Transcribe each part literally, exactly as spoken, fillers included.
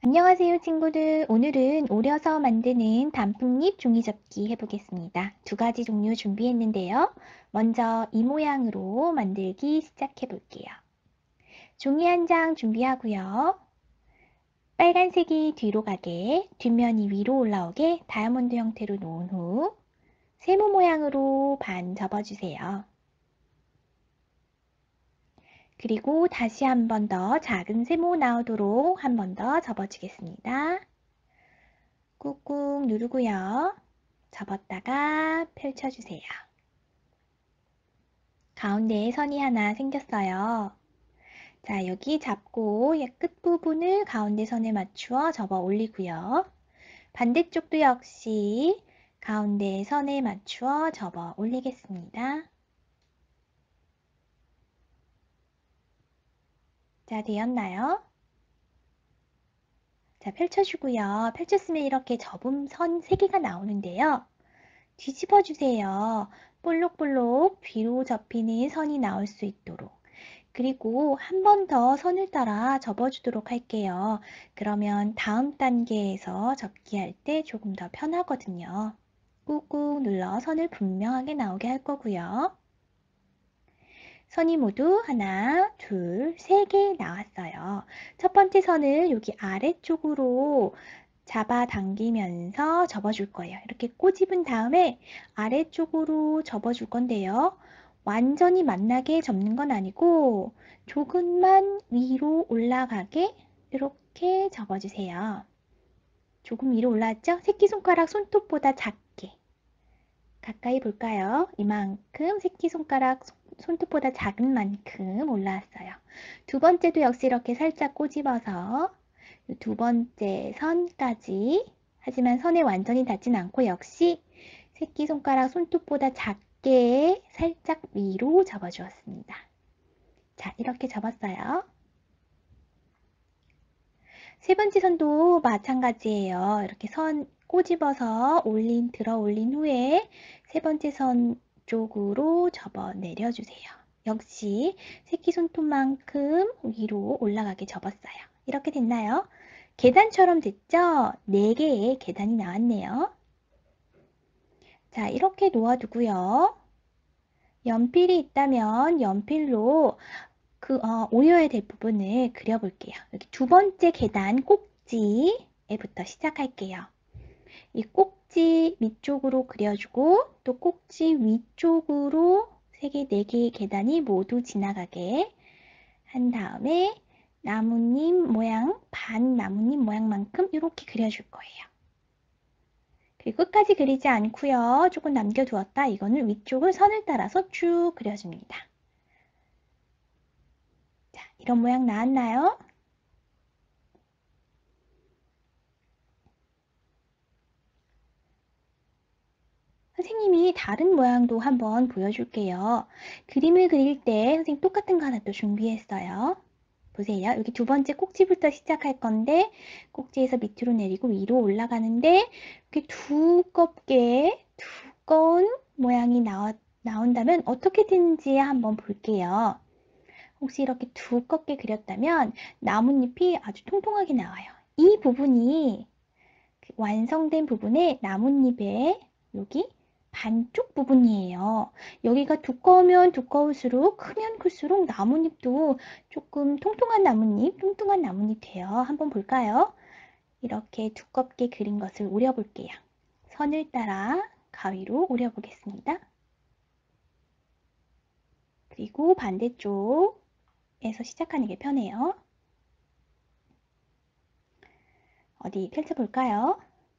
안녕하세요, 친구들. 오늘은 오려서 만드는 단풍잎 종이접기 해보겠습니다. 두 가지 종류 준비했는데요. 먼저 이 모양으로 만들기 시작해 볼게요. 종이 한 장 준비하고요. 빨간색이 뒤로 가게, 뒷면이 위로 올라오게 다이아몬드 형태로 놓은 후 세모 모양으로 반 접어주세요. 그리고 다시 한 번 더 작은 세모 나오도록 한 번 더 접어주겠습니다. 꾹꾹 누르고요. 접었다가 펼쳐주세요. 가운데에 선이 하나 생겼어요. 자, 여기 잡고 끝부분을 가운데 선에 맞추어 접어 올리고요. 반대쪽도 역시 가운데 선에 맞추어 접어 올리겠습니다. 자, 되었나요? 자, 펼쳐주고요. 펼쳤으면 이렇게 접은 선 세 개가 나오는데요. 뒤집어 주세요. 볼록볼록 뒤로 접히는 선이 나올 수 있도록. 그리고 한 번 더 선을 따라 접어주도록 할게요. 그러면 다음 단계에서 접기할 때 조금 더 편하거든요. 꾹꾹 눌러 선을 분명하게 나오게 할 거고요. 선이 모두 하나, 둘, 세 개 나왔어요. 첫 번째 선을 여기 아래쪽으로 잡아당기면서 접어줄 거예요. 이렇게 꼬집은 다음에 아래쪽으로 접어줄 건데요. 완전히 만나게 접는 건 아니고 조금만 위로 올라가게 이렇게 접어주세요. 조금 위로 올라왔죠? 새끼손가락 손톱보다 작게. 가까이 볼까요? 이만큼 새끼손가락 손톱보다 작은 만큼 올라왔어요. 두 번째도 역시 이렇게 살짝 꼬집어서 두 번째 선까지, 하지만 선에 완전히 닿진 않고 역시 새끼손가락 손톱보다 작게 살짝 위로 접어주었습니다. 자, 이렇게 접었어요. 세 번째 선도 마찬가지예요. 이렇게 선 꼬집어서 올린, 들어 올린 후에 세 번째 선 쪽으로 접어 내려주세요. 역시 새끼손톱만큼 위로 올라가게 접었어요. 이렇게 됐나요? 계단처럼 됐죠? 네 개의 계단이 나왔네요. 자, 이렇게 놓아두고요. 연필이 있다면 연필로 그 어, 오려야 될 부분을 그려볼게요. 여기 두 번째 계단 꼭지에부터 시작할게요. 이 꼭지 밑쪽으로 그려주고 또 꼭지 위쪽으로 세 개, 네 개의 계단이 모두 지나가게 한 다음에 나뭇잎 모양, 반 나뭇잎 모양만큼 이렇게 그려줄 거예요. 그리고 끝까지 그리지 않고요. 조금 남겨두었다. 이거는 위쪽을 선을 따라서 쭉 그려줍니다. 자, 이런 모양 나왔나요? 선생님이 다른 모양도 한번 보여줄게요. 그림을 그릴 때 선생님 똑같은 거 하나 또 준비했어요. 보세요. 여기 두 번째 꼭지부터 시작할 건데 꼭지에서 밑으로 내리고 위로 올라가는데 이렇게 두껍게 두꺼운 모양이 나와, 나온다면 어떻게 되는지 한번 볼게요. 혹시 이렇게 두껍게 그렸다면 나뭇잎이 아주 통통하게 나와요. 이 부분이 완성된 부분에 나뭇잎에 여기 반쪽 부분이에요. 여기가 두꺼우면 두꺼울수록 크면 클수록 나뭇잎도 조금 통통한 나뭇잎, 뚱뚱한 나뭇잎 돼요. 한번 볼까요? 이렇게 두껍게 그린 것을 오려볼게요. 선을 따라 가위로 오려보겠습니다. 그리고 반대쪽에서 시작하는 게 편해요. 어디 펼쳐볼까요?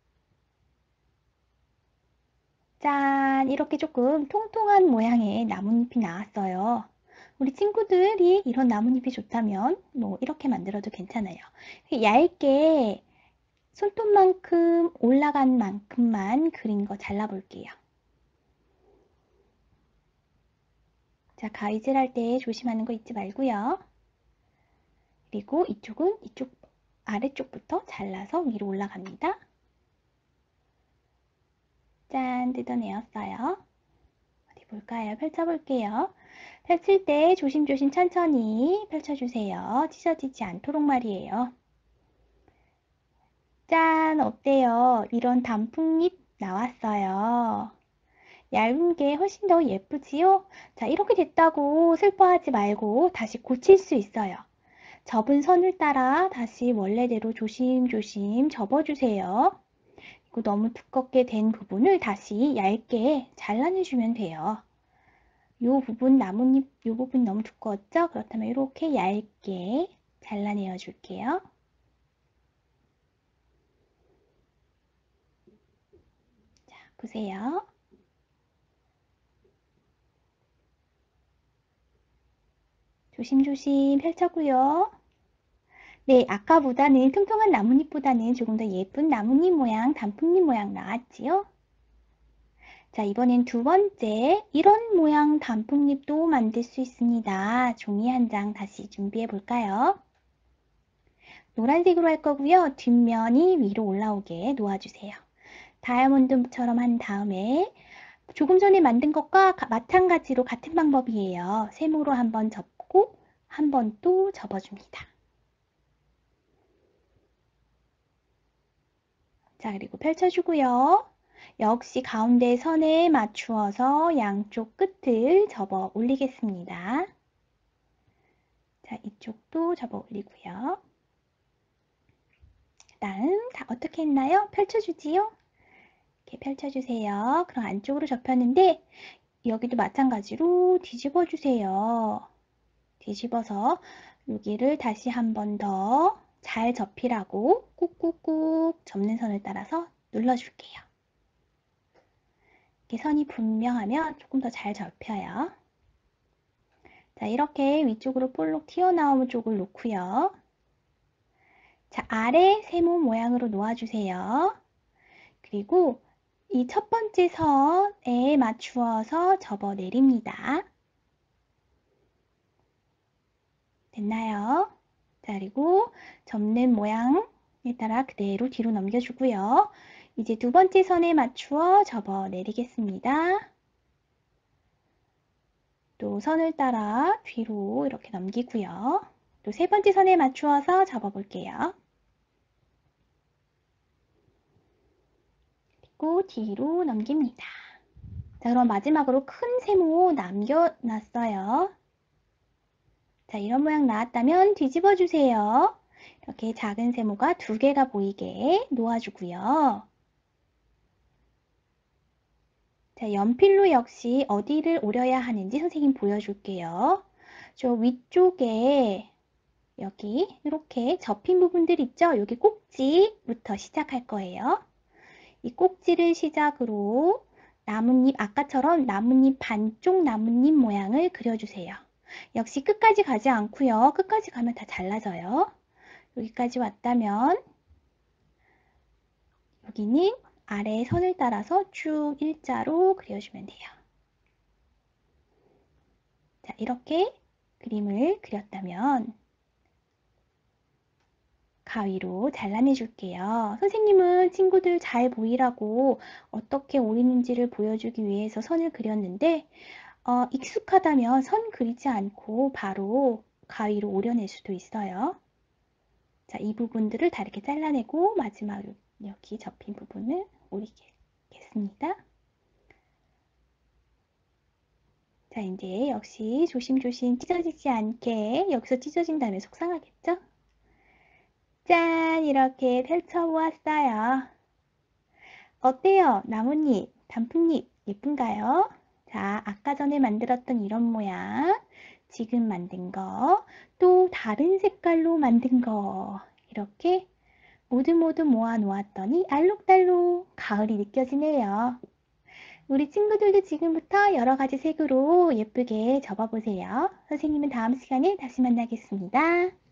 짠! 이렇게 조금 통통한 모양의 나뭇잎이 나왔어요. 우리 친구들이 이런 나뭇잎이 좋다면 뭐 이렇게 만들어도 괜찮아요. 얇게 손톱만큼 올라간 만큼만 그린 거 잘라볼게요. 자, 가위질 할 때 조심하는 거 잊지 말고요. 그리고 이쪽은 이쪽 아래쪽부터 잘라서 위로 올라갑니다. 짠! 뜯어내었어요. 어디 볼까요? 펼쳐볼게요. 펼칠 때 조심조심 천천히 펼쳐주세요. 찢어지지 않도록 말이에요. 짠! 어때요? 이런 단풍잎 나왔어요. 얇은 게 훨씬 더 예쁘지요? 자, 이렇게 됐다고 슬퍼하지 말고 다시 고칠 수 있어요. 접은 선을 따라 다시 원래대로 조심조심 접어주세요. 그리고 너무 두껍게 된 부분을 다시 얇게 잘라내주면 돼요. 이 부분, 나뭇잎 이 부분 너무 두꺼웠죠? 그렇다면 이렇게 얇게 잘라내어 줄게요. 자, 보세요. 조심조심 펼쳤고요. 네, 아까보다는 통통한 나뭇잎보다는 조금 더 예쁜 나뭇잎 모양, 단풍잎 모양 나왔지요? 자, 이번엔 두 번째, 이런 모양 단풍잎도 만들 수 있습니다. 종이 한 장 다시 준비해 볼까요? 노란색으로 할 거고요. 뒷면이 위로 올라오게 놓아주세요. 다이아몬드처럼 한 다음에 조금 전에 만든 것과 마찬가지로 같은 방법이에요. 세모로 한번 접고 한 번 또 접어줍니다. 자, 그리고 펼쳐주고요. 역시 가운데 선에 맞추어서 양쪽 끝을 접어 올리겠습니다. 자, 이쪽도 접어 올리고요. 그 다음 다 어떻게 했나요? 펼쳐주지요? 이렇게 펼쳐주세요. 그럼 안쪽으로 접혔는데 여기도 마찬가지로 뒤집어 주세요. 뒤집어서 여기를 다시 한 번 더 잘 접히라고 꾹꾹꾹 접는 선을 따라서 눌러줄게요. 이렇게 선이 분명하면 조금 더 잘 접혀요. 자, 이렇게 위쪽으로 볼록 튀어나오는 쪽을 놓고요. 자, 아래 세모 모양으로 놓아주세요. 그리고 이 첫 번째 선에 맞추어서 접어 내립니다. 됐나요? 자, 그리고 접는 모양에 따라 그대로 뒤로 넘겨주고요. 이제 두 번째 선에 맞추어 접어 내리겠습니다. 또 선을 따라 뒤로 이렇게 넘기고요. 또 세 번째 선에 맞추어서 접어 볼게요. 그리고 뒤로 넘깁니다. 자, 그럼 마지막으로 큰 세모 남겨놨어요. 자, 이런 모양 나왔다면 뒤집어 주세요. 이렇게 작은 세모가 두 개가 보이게 놓아주고요. 자, 연필로 역시 어디를 오려야 하는지 선생님 보여줄게요. 저 위쪽에 여기 이렇게 접힌 부분들 있죠? 여기 꼭지부터 시작할 거예요. 이 꼭지를 시작으로 나뭇잎, 아까처럼 나뭇잎 반쪽 나뭇잎 모양을 그려주세요. 역시 끝까지 가지 않고요. 끝까지 가면 다 잘라져요. 여기까지 왔다면 여기는 아래 선을 따라서 쭉 일자로 그려주면 돼요. 자, 이렇게 그림을 그렸다면 가위로 잘라내 줄게요. 선생님은 친구들 잘 보이라고 어떻게 오리는지를 보여주기 위해서 선을 그렸는데 어, 익숙하다면 선 그리지 않고 바로 가위로 오려낼 수도 있어요. 자, 이 부분들을 다 이렇게 잘라내고 마지막 여기 접힌 부분을 오리겠습니다. 자, 이제 역시 조심조심 찢어지지 않게 여기서 찢어진 다음에 속상하겠죠? 짠! 이렇게 펼쳐보았어요. 어때요? 나뭇잎, 단풍잎 예쁜가요? 자, 아까 전에 만들었던 이런 모양, 지금 만든 거, 또 다른 색깔로 만든 거 이렇게 모두 모두 모아 놓았더니 알록달록 가을이 느껴지네요. 우리 친구들도 지금부터 여러 가지 색으로 예쁘게 접어보세요. 선생님은 다음 시간에 다시 만나겠습니다.